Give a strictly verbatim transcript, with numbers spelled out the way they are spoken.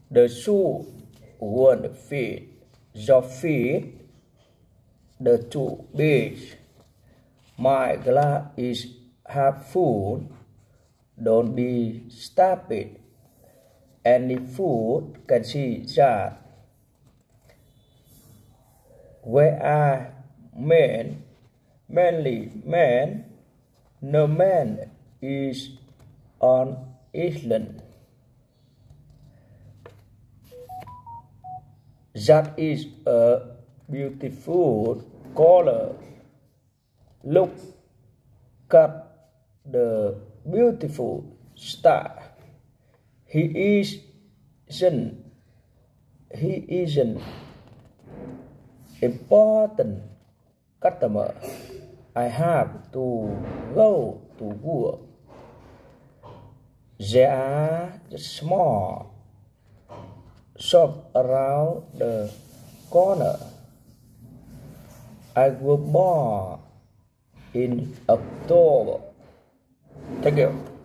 The shoe won't fit your feet. The too big. My glass is half full. Don't be stupid. Any fool can see that. Where are men? Manly man. No man is on island. That is a beautiful color. Look at the beautiful star. He isn't. He isn't important customer. I have to go to work. There are small shops around the corner. I was born in October. Thank you.